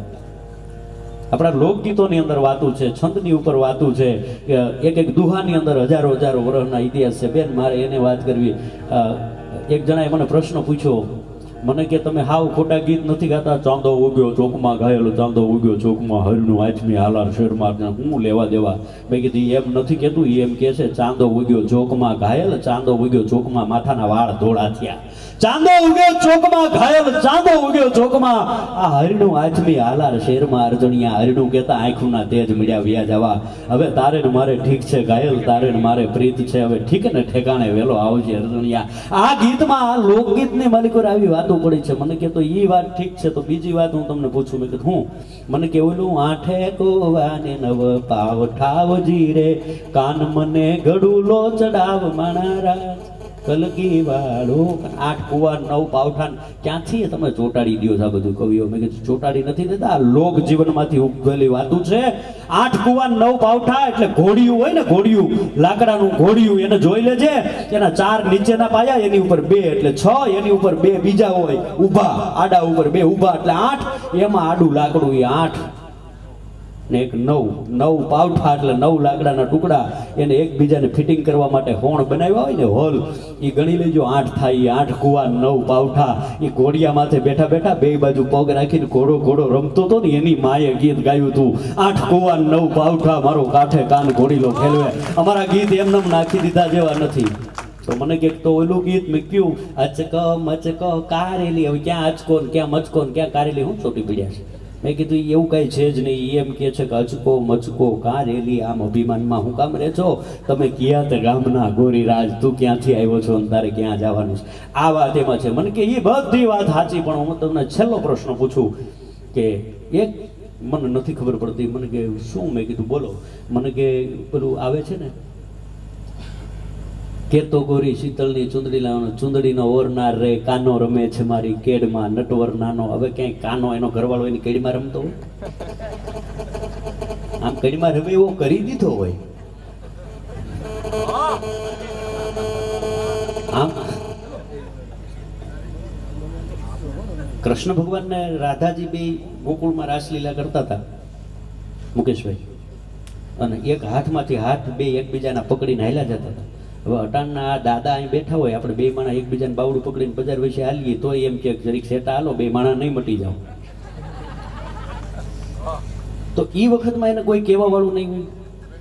આપણા લોકગીતોની અંદર વાતું છે, છંદની ઉપર વાતું છે, એક એક દુહાની અંદર હજારો હજારો વર્ષના ઇતિહાસ છે. બેન મારે એને વાત કરવી. એક જણાએ મને પ્રશ્ન પૂછ્યો, મને કે તમે હાવ ખોટા ગીત નથી ગાતા, ચાંદો ઉગ્યો ચોકમાં ગાયેલો, ચાંદો ઉગ્યો ચોકમાં હરનું આચમી હાલાર શેરમાં, હું લેવા દેવા. મેં કીધું એમ નથી કહેતું, એમ કે છે ચાંદો ઉગ્યો ચોકમાં ઘાયલ, ચાંદો ઉગ્યો ચોકમાં માથાના વાળ ધોળા થયા. ચાંદો ઉગ્યો ચોકમાં ઘાયલ, ચાંદો ઉગ્યો ચોકમાં આ હરનું આચમી હાલાર શેરમાં અર્જણિયા, હરનું કહેતા આંખોના તેજ મળ્યા વ્યા જવા. હવે તારે ને મારે ઠીક છે ઘાયલ, તારે ને મારે પ્રીત છે, હવે ઠીક ને ઠેકાણે વેલો આવજે અર્જણિયા. આ ગીતમાં આ લોકગીતની માલિકોર આવી વાતો પડી છે. મને કે તો ઈ વાત ઠીક છે, તો બીજી વાત હું તમને પૂછું. મેં કીધું હું? મને કે ઓલું આઠે કોવાને નવ પાવ ઠાવજી રે, કાન મને ગડુલો ચડાવ માણારા કલગી વાળો. આઠ કુવા નવ પાવઠાન ક્યાંથી તમે ચોટાડી દો છો આ બધું કવિઓ? મેં કીધું ચોટાડી નથી દેતા, લોક જીવનમાંથી ઉગેલી વાતું છે. આઠ કુવા નવ પાવઠા એટલે ઘોડિયું હોય ને, ઘોડિયું લાકડાનું ઘોડિયું, એને જોઈ લેજે. એના ચાર નીચેના પાયા, એની ઉપર બે એટલે છ, એની ઉપર બે બીજા હોય ઊભા, આડા ઉપર બે ઊભા એટલે આઠ. એમાં આડું લાકડું એ આઠ ને એક નવ, નવ પાવઠા એટલે નવ લાકડાના ટુકડા, એને એકબીજાને ફિટિંગ કરવા માટે હોણ બનાવ્યા હોય ને હોલ, એ ગણી લેજો આઠ થાય. આઠ કુવા નવ પાવઠા. એ ઘોડિયા માથે બેઠા બેઠા બે બાજુ પગ રાખીને ઘોડો ઘોડો રમતો હતો ને, એની માએ ગીત ગાયું હતું, આઠ કુવા નવ પાવઠા મારો કાંઠે કાન ઘોડીલો ખેલવે. અમારા ગીત એમને નાખી દીધા જેવા નથી. તો મને કે તો ઓલું ગીત મેં કયું, અચકો મચકો કારેલી, હવે ક્યાં અચકો ને ક્યાં મચકો ને ક્યાં કારેલી, હું ચોટી પડ્યા છે. મેં કીધું એવું કઈ છે જ નહીં. એમ કે છે કે અચકો મચકો કારેલી, આમ અભિમાનમાં હું કામ રહે છો તમે? ક્યાં તે ગામના ગોરીરાજ, તું ક્યાંથી આવ્યો છો અને તારે ક્યાં જવાનું છે? આ વાત એમાં છે. મને કે એ બધી વાત સાચી, પણ હું તમને છેલ્લો પ્રશ્ન પૂછું કે એક મને નથી ખબર પડતી. મને કે શું? મેં કીધું બોલો. મને કે પેલું આવે છે ને, કેતો ગોરી શીતળની ચુંદડી લાવવાનો, ચુંદડીનો ઓરનાર રે, કાનો રમે છે મારી કેડમાં નટવર નાનો. હવે ક્યાંય કાનો એનો ઘરવાળો એની કેડીમાં રમતો હોય? આમ કેડીમાં રમે એવો કરી દીધો હોય. આમ કૃષ્ણ ભગવાન ને રાધાજી બે ગોકુળમાં રાસલીલા કરતા હતા મુકેશભાઈ, અને એક હાથમાંથી હાથ બે એકબીજાના પકડીને હાલ્યા જતા હતા. હવે અટાણના દાદા અહીં બેઠા હોય, આપણે બે માણા એકબીજાને બાવડું પકડીને બજાર વિશે હાલીએ તો એમ કે જરીક સેટા હાલો, બે માણા નહીં મટી જાવ. તો એ વખતમાં એને કોઈ કહેવા વાળું નહીં હોય.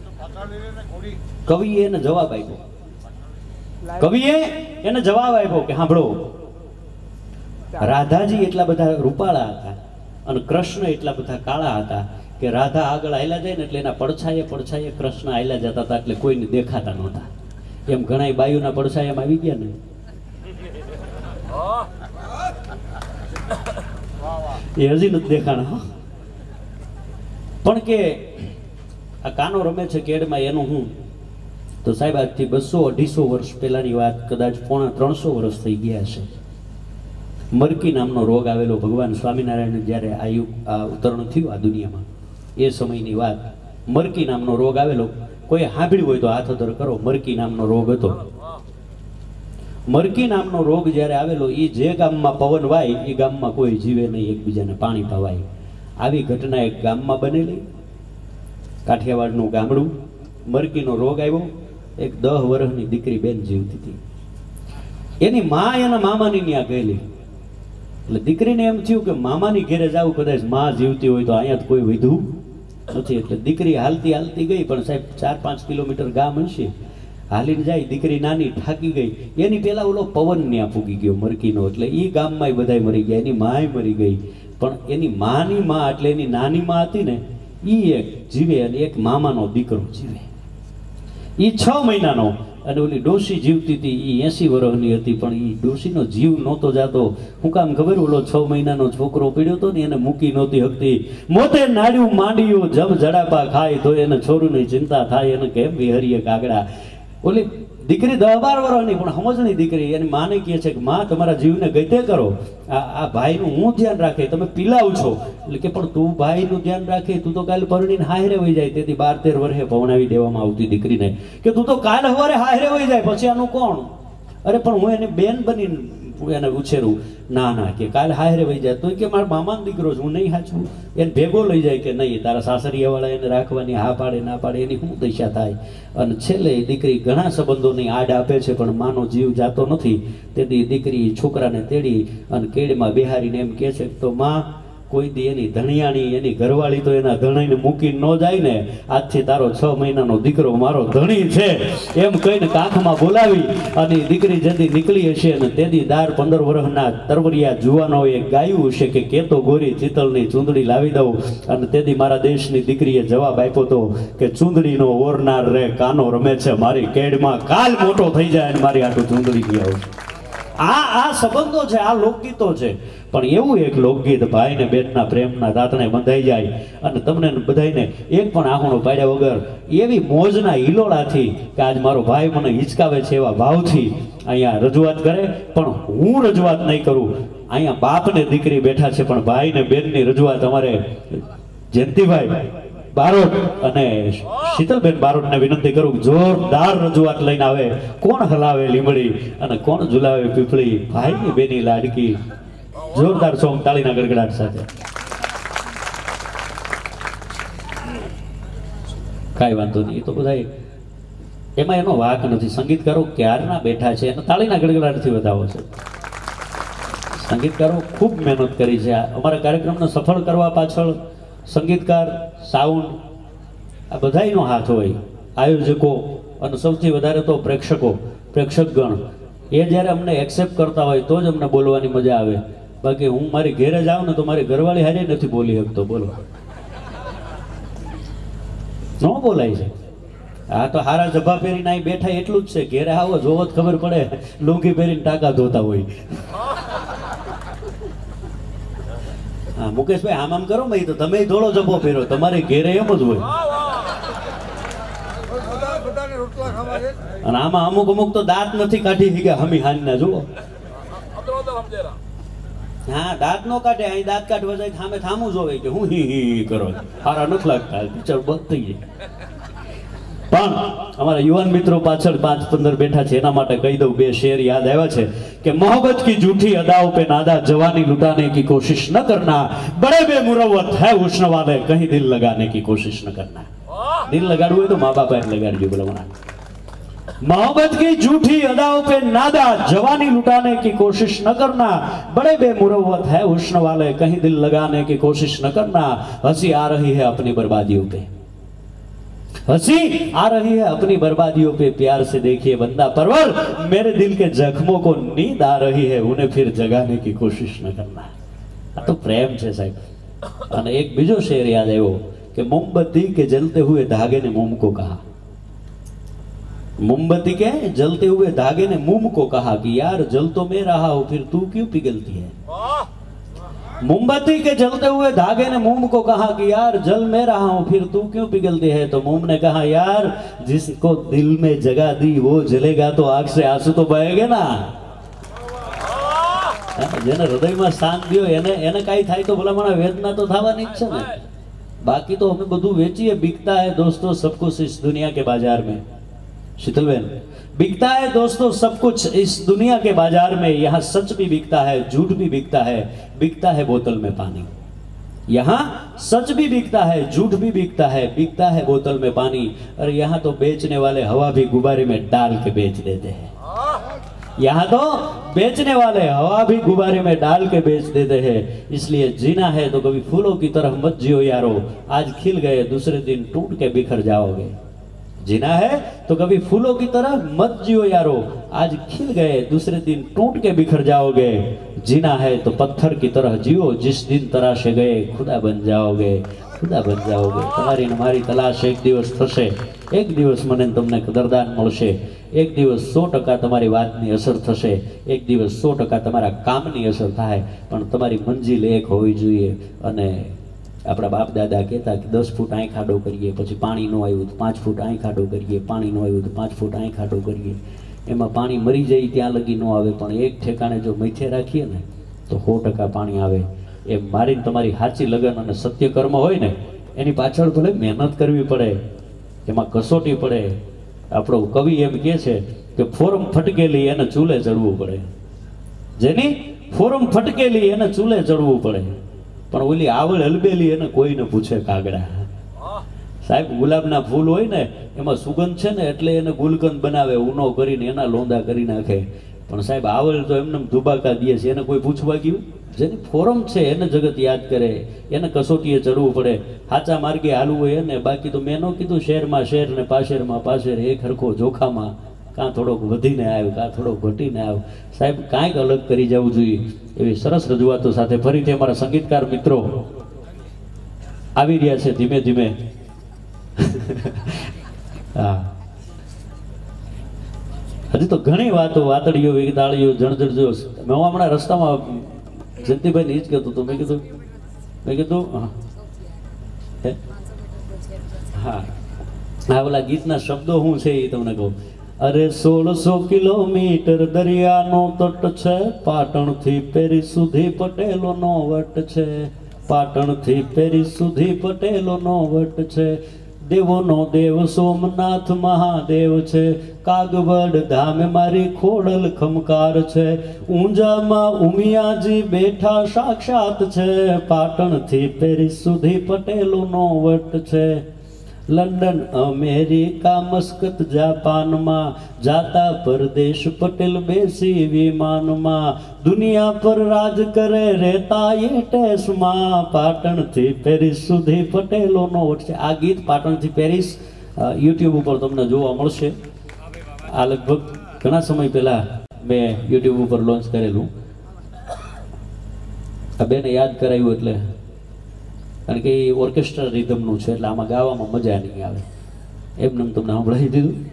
કવિએ એને જવાબ આપ્યો, કવિએ એને જવાબ આપ્યો કે સાંભળો, રાધાજી એટલા બધા રૂપાળા હતા અને કૃષ્ણ એટલા બધા કાળા હતા કે રાધા આગળ હાલ્યા જાય ને એટલે એના પડછાયે પડછાયે કૃષ્ણ હાલ્યા જતા હતા, એટલે કોઈને દેખાતા નહોતા. એમ ઘણા બાયુના પડછાયામાં આવી ગયા ને, એ હજી નથી દેખાણા. પણ કે આ કાનો રમે છે કેડમાં, એનું હું તો સાહેબ આજથી બસો અઢીસો વર્ષ પહેલાની વાત, કદાચ પોણા ત્રણસો વર્ષ થઈ ગયા છે. મરકી નામનો રોગ આવેલો. ભગવાન સ્વામિનારાયણ જ્યારે આ યુગ આ અવતરણ થયું આ દુનિયામાં, એ સમયની વાત. મરકી નામનો રોગ આવેલો. કોઈ સાંભળ્યું હોય તો હાથ અધર કરો. મરકી નામનો રોગ હતો. મરકી નામનો રોગ જ્યારે આવેલો, એ જે ગામમાં પવન વાય એ ગામમાં કોઈ જીવે નહીં, એકબીજાને પાણી પવાય. આવી ઘટના એક ગામમાં બનેલી. કાઠિયાવાડનું ગામડું. મરકીનો રોગ આવ્યો. એક દહ વર્ષની દીકરી બેન જીવતી હતી. એની મા એના મામાની ત્યાં ગયેલી. એટલે દીકરીને એમ થયું કે મામાની ઘેરે જાવું, કદાચ મા જીવતી હોય તો અહીંયા કોઈ વિધું નથી. એટલે દીકરી હાલતી હાલતી ગઈ, પણ સાહેબ ચાર પાંચ કિલોમીટર ગામ હશે, હાલીને જાય. દીકરી નાની થાકી ગઈ. એની પેલા ઓલો પવન ત્યાં પૂગી ગયો મરકીનો, એટલે એ ગામમાં બધા મરી ગયા. એની માય મરી ગઈ. પણ એની માની માં એટલે એની નાની માં હતી ને, એ એક જીવે અને એક મામાનો દીકરો જીવે. એ છ મહિનાનો. અને ઓલી ડોશી જીવતી હતી, એ એસી વર્ષની હતી, પણ એ ડોશીનો જીવ નહોતો જાતો. હું કામ ખબર? ઓલો છ મહિનાનો છોકરો પીડ્યો હતો ને, એને મૂકી નહોતી હકતી. મોતે નાડ્યું માંડ્યું જબ જડાપા ખાય, તો એને છોરુની ચિંતા થાય, એને કેમ વિહરીએ કાગડા. ઓલી દીકરી દસ બાર વર્ષની પણ સમજણી દીકરી, એની માને કહે છે કે માં તમારા જીવને ગતે કરો, આ આ ભાઈનું હું ધ્યાન રાખે, તમે પીલાવ છો. એટલે કે પણ તું ભાઈનું ધ્યાન રાખે, તું તો કાલે પરણીને હાહરે વહી જાય. તેથી બાર તેર વર્ષે ભવણાવી દેવામાં આવતી દીકરીને કે તું તો કાલે સવારે હાહરે વહી જાય, પછી આનું કોણ? અરે પણ હું એની બેન બનીને હું એને ઉછેરું, ના ના કે કાલે હારે વહી જાય, તો કે મારા મામાનો દીકરો છે, હું નહીં હાચું. એને ભેગો લઈ જાય કે નહીં, તારા સાસરિયાવાળા એને રાખવાની હા પાડે ના પાડે, એની શું દશા થાય. અને છેલ્લે દીકરી ઘણા સંબંધોની આડ આપે છે, પણ માનો જીવ જાતો નથી. તેથી દીકરી છોકરાને તેડી અને કેડમાં બેહારીને એમ કહે છે તો માં, કોઈ દી એની ધણિયાણી એની ઘરવાળી તો એના ધણીને મૂકી ન જાય ને, આજથી તારો છ મહિનાનો દીકરો મારો ધણી છે એમ કહીને કાંખમાં બોલાવી અને દીકરી જતી નીકળી હશે. અને તેથી દાર પંદર વર્ષના તરવરિયા જુવાનોએ ગાયું હશે કે કેતો ગોરી ચિતલની ચૂંદડી લાવી દઉં. અને તેથી મારા દેશની દીકરીએ જવાબ આપ્યો તો કે ચૂંદડીનો ઓરનાર રે કાનો રમે છે મારી કેડમાં, કાલ મોટો થઈ જાય અને મારી આટલું ચૂંદડી લઈ આવું. આ આ સંબંધો છે, આ લોકગીતો છે. પણ એવું એક લોકગીત ભાઈ ને બેનના પ્રેમના રાતણે બંધાઈ જાય અને તમને બધાને એક પણ આંખણો પાડ્યા વગર એવી મોજના હિલોળાથી કે આજ મારો ભાઈ મને હિચકાવે છે એવા ભાવથી અહીંયા રજૂઆત કરે. પણ હું રજૂઆત નહીં કરું, અહીંયા બાપ ને દીકરી બેઠા છે, પણ ભાઈ ને બેનની રજૂઆત અમારે જયંતિભાઈ બારોટ અને શીતલબેન બારોટને વિનંતી કરું, જોરદાર રજૂઆત લઈને આવે. કોણ હલાવે લીમડી અને કોણ ઝુલાવે પીપળી, ભાઈની બેની લાડકી. જોરદાર સોંગ તાળીના ગડગડાટ સાથે. કાંઈ વાંધો નહીં, એ તો બધા એમાં એનો વાક નથી. સંગીતકારો ક્યારના બેઠા છે અને તાળીના ગડગડાટથી વધાવો છે. સંગીતકારો ખૂબ મહેનત કરી છે. અમારા કાર્યક્રમને સફળ કરવા પાછળ સંગીતકાર, સાઉન્ડ, આ બધાયનો હાથ હોય. આયોજકો અને સૌથી વધારે તો પ્રેક્ષકો, પ્રેક્ષકગણ એ જ્યારે અમને એક્સેપ્ટ કરતા હોય તો જ અમને બોલવાની મજા આવે. બાકી હું મારી ઘેરે જાઉં ને તો મારી ઘરવાળી હારે નથી બોલી શકતો. બોલો, ન બોલાય છે. આ તો હારા જભા પહેરીને અહીં બેઠા એટલું જ છે. ઘેરે આવો જોવો જ ખબર પડે, લુંગી પહેરીને ટાંકા ધોતા હોય. હા મુકેશભાઈ, આમ આમ કરો ભાઈ, તો તમે ધોળો જભો પહેરો, તમારે ઘેરે એમ જ હોય. અને આમાં અમુક અમુક તો દાંત નથી કાઢી શીખ્યા હમી હાનના. જુઓ, હા દાંત નો કાઢે, અહીં દાંત કાઢવા જાય સામે થામું જોવે કે હું હી હી કરો, હારા નથી લાગતા, પિક્ચર બંધ થઈ જાય. પણ અમારા યુવાન મિત્રો પાછળ પાંચ પંદર બેઠા છે, એના માટે કહી દઉં, બે શેર યાદ આવ્યા છે કે મોહબ્બત કી झूठी अदाओं पे नादा, जवानी लुटाने की कोशिश न करना, बड़े बेमुरव्वत है हुस्न वाले, कहीं दिल लगाने की कोशिश न करना. दिल लगाड़વું હોય તો મા બાપ એ લગાડજો. બોલો, मोहब्बत की झूठी अदाओं पे नादा, जवानी लुटाने की कोशिश न करना, बड़े बेमुरव्वत है हुस्न वाले, कहीं दिल लगाने की कोशिश न करना. हंसी आ रही है अपनी बर्बादियों पे, हंसी आ रही है अपनी बर्बादियों पे, प्यार से देखिए बंदा परवर, मेरे दिल के जख्मों को नींद आ रही है, उन्हें फिर जगाने की कोशिश न करना. आ तो प्रेम છે સાહેબ. અને એક બીજો શેર યાદ આવ્યો કે मोमबत्ती के जलते हुए धागे ने मोम को कहा, मोमबत्ती के जलते हुए धागे ने मोम को कहा कि यार जल तो मैं रहा हूं, फिर तू क्यों पिघलती है. मोमबत्ती के जलते हुए धागे ने मोम को कहा कि यार जल मैं रहा हूं, फिर तू क्यों पिघलती है. तो मोम ने कहा, यार जिसको दिल में जगह दी वो जलेगा तो आग से आंसू तो बहेगे ना. જેને હૃદયમાં સ્થાન દ્યો એને એને કાઈ થાય તો ભલામણા વેદના તો થવાની જ છે ને. બાકી તો અમે બધું વેચીએ. बिकता है दोस्तों सब कुछ इस दुनिया के बाजार में. शीतलबेन, बिकता है दोस्तों सब कुछ इस दुनिया के बाजार में, यहाँ सच भी बिकता है, झूठ भी बिकता है, बिकता है बोतल में पानी. यहाँ सच भी बिकता है, झूठ भी बिकता है, बिकता है बोतल में पानी. और यहाँ तो बेचने वाले हवा भी गुब्बारे में डाल के बेच देते हैं. यहाँ तो बेचने वाले हवा भी गुब्बारे में डाल के बेच देते हैं. इसलिए जीना है तो कभी फूलों की तरह मत जियो यारो, आज खिल गए दूसरे दिन टूट के बिखर जाओगे. जीना है तो कभी फूलों की तरह मत जियो यारो, आज खिल गए दूसरे दिन टूट के बिखर जाओगे. जीना है तो पत्थर की तरह जियो, जिस दिन तराशे गए खुदा बन जाओगे, खुदा बन जाओगे. તમારી ને મારી તલાશ એક દિવસ થશે, એક દિવસ મને તમને કદરદાન મળશે, એક દિવસ સો ટકા તમારી વાતની અસર થશે, એક દિવસ સો ટકા તમારા કામની અસર થાય. પણ તમારી મંજિલ એક હોવી જોઈએ. અને આપણા બાપ દાદા કહેતા કે દસ ફૂટ અહીં ખાડો કરીએ, પછી પાણી ન આવ્યું તો પાંચ ફૂટ અહીં ખાડો કરીએ, પાણી ન આવ્યું તો પાંચ ફૂટ અહીં ખાડો કરીએ. એમાં પાણી મરી જાય ત્યાં લગી ન આવે, પણ એક ઠેકાણે જો મૈથે રાખીએ ને તો સો ટકા પાણી આવે. એમ મારીને તમારી સાચી લગન અને સત્ય કર્મ હોય ને એની પાછળ ભલે મહેનત કરવી પડે, એમાં કસોટી પડે. આપણો કવિ એમ કહે છે કે ફોરમ ફટકેલી એને ચૂલે ચડવું પડે. જેની ફોરમ ફટકેલી એને ચૂલે ચડવું પડે, પણ ઓલી આવળ હલબેલી એને કોઈને પૂછે કાગડા. સાહેબ ગુલાબના ફૂલ હોય ને એમાં સુગંધ છે ને એટલે એને ગુલકંદ બનાવે, ઉનો કરીને એના લોંદા કરી નાખે, પણ સાહેબ આવળ તો એમને ધુબાકા દે છે, એને કોઈ પૂછવા ગયું? જેની ફોરમ છે એને જગત યાદ કરે, એને કસોટીએ ચડવું પડે, સાચા માર્ગે હાલવું હોય એને. બાકી તો મેં ન કીધું શહેરમાં શહેર ને પાશેરમાં પાશેર, એક હરખો જોખામાં, કાં થોડોક વધીને આવ્યો કાં થોડોક ઘટીને આવ્યો. સાહેબ કાંઈક અલગ કરી જવું જોઈએ. એવી સરસ રજૂઆતો સાથે ફરીથી અમારા સંગીતકાર મિત્રો આવી રહ્યા છે ધીમે ધીમે. હા, હજી તો ઘણી વાતો, વાતડીઓ વિગતાળીઓ જણજણજો. મેં હું હમણાં રસ્તામાં જયંતિભાઈ ને જ કહેતો હતો, મેં કીધું મેં કીધું હા હા ઓલા ગીતના શબ્દો શું છે એ તમને કહું. અરે સોળસો કિલોમીટર દરિયાનો તટ છે, પાટણથી પેરી સુધી પટેલોનો વટ છે, પાટણથી પેરી સુધી પટેલોનો વટ છે, દેવોનો દેવ સોમનાથ મહાદેવ છે, કાગવડ ધામે મારી ખોડલ ખમકાર છે, ઊંઝામાં ઉમિયાજી બેઠા સાક્ષાત છે, પાટણથી પેરિસ સુધી પટેલોનો વટ છે, લંડન અમેરિકા મસ્કત જાપાનમાં જાતા પરદેશ પટેલ બેસી વિમાનમાં, દુનિયા પર રાજ કરે રહેતા એ ટેસમાં, પાટણથી પેરિસ સુધી પટેલોનો વટ છે. આ ગીત પાટણથી પેરિસ યુટ્યુબ ઉપર તમને જોવા મળશે. આ લગભગ ઘણા સમય પહેલા મેં યુટ્યુબ ઉપર લોન્ચ કરેલું. આ બેને યાદ કરાવ્યું એટલે, કારણ કે એ ઓર્કેસ્ટ્રા રિધમનું છે એટલે આમાં ગાવામાં મજા નહીં આવે, એમને તમને સંભળાવી દીધું.